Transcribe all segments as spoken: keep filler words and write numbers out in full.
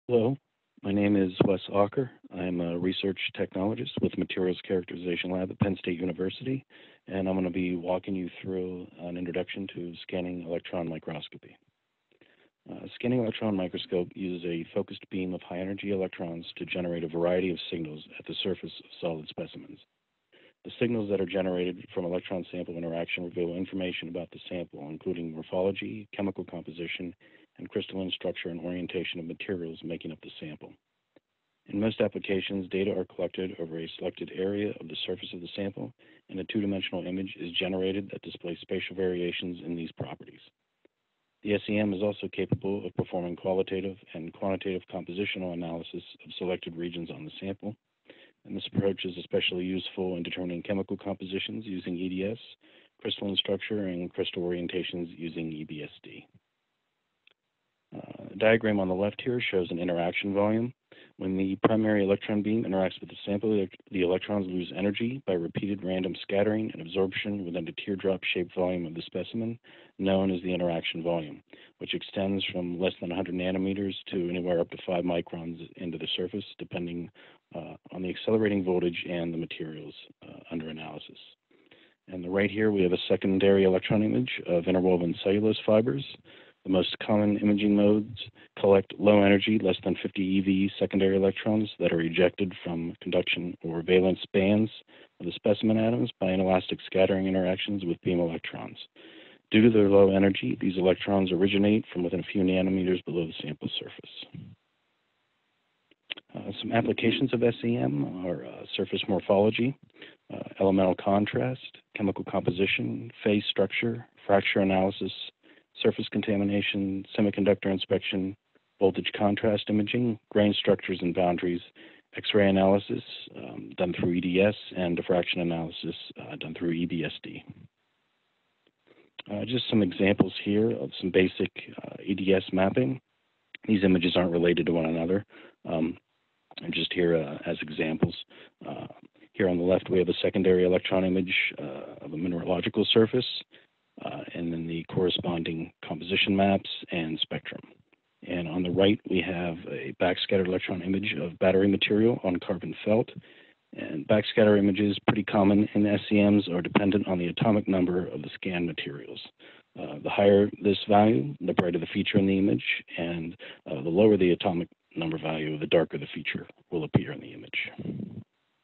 Hello, my name is Wes Auker. I'm a research technologist with Materials Characterization Lab at Penn State University, and I'm going to be walking you through an introduction to scanning electron microscopy. Uh, scanning electron microscope uses a focused beam of high-energy electrons to generate a variety of signals at the surface of solid specimens. The signals that are generated from electron sample interaction reveal information about the sample, including morphology, chemical composition, and crystalline structure and orientation of materials making up the sample. In most applications, data are collected over a selected area of the surface of the sample, and a two-dimensional image is generated that displays spatial variations in these properties. The S E M is also capable of performing qualitative and quantitative compositional analysis of selected regions on the sample, and this approach is especially useful in determining chemical compositions using E D S, crystalline structure, and crystal orientations using E B S D. Uh, the diagram on the left here shows an interaction volume. When the primary electron beam interacts with the sample, the electrons lose energy by repeated random scattering and absorption within a teardrop-shaped volume of the specimen, known as the interaction volume, which extends from less than one hundred nanometers to anywhere up to five microns into the surface, depending uh, on the accelerating voltage and the materials uh, under analysis. And the right here, we have a secondary electron image of interwoven cellulose fibers. The most common imaging modes collect low energy, less than fifty E V secondary electrons that are ejected from conduction or valence bands of the specimen atoms by inelastic scattering interactions with beam electrons. Due to their low energy, these electrons originate from within a few nanometers below the sample surface. Uh, some applications of S E M are uh, surface morphology, uh, elemental contrast, chemical composition, phase structure, fracture analysis, surface contamination, semiconductor inspection, voltage contrast imaging, grain structures and boundaries, X-ray analysis um, done through E D S, and diffraction analysis uh, done through E B S D. Uh, just some examples here of some basic uh, E D S mapping. These images aren't related to one another. Um, I'm just here uh, as examples. Uh, here on the left, we have a secondary electron image uh, of a mineralogical surface, uh, and then the corresponding composition maps and spectrum. And on the right, we have a backscatter electron image of battery material on carbon felt. And backscatter images, pretty common in S E Ms, are dependent on the atomic number of the scanned materials. Uh, the higher this value, the brighter the feature in the image, and uh, the lower the atomic number value, the darker the feature will appear in the image.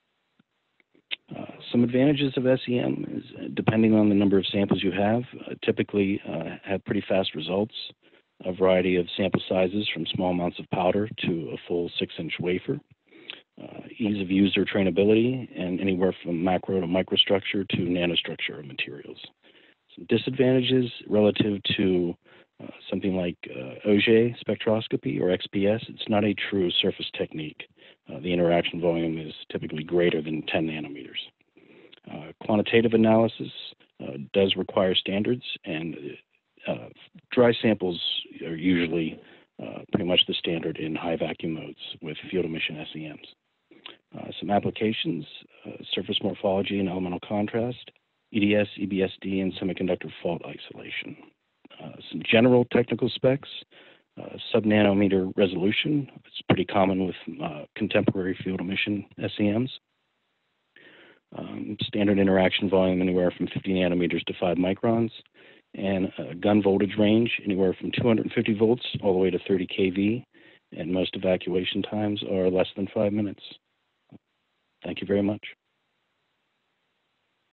Uh, some advantages of S E M is, uh, depending on the number of samples you have, uh, typically uh, have pretty fast results, a variety of sample sizes from small amounts of powder to a full six-inch wafer, uh, ease of user trainability, and anywhere from macro to microstructure to nanostructure of materials. Some disadvantages relative to uh, something like uh, Auger spectroscopy or X P S, it's not a true surface technique. Uh, the interaction volume is typically greater than ten nanometers. Uh, quantitative analysis uh, does require standards, and uh, dry samples are usually uh, pretty much the standard in high vacuum modes with field emission S E Ms. Uh, some applications, uh, surface morphology and elemental contrast, E D S, E B S D, and semiconductor fault isolation. Uh, some general technical specs, uh, sub-nanometer resolution. It's pretty common with uh, contemporary field emission S E Ms. Um, standard interaction volume anywhere from fifty nanometers to five microns, and a gun voltage range anywhere from two hundred fifty volts all the way to thirty K V, and most evacuation times are less than five minutes. Thank you very much.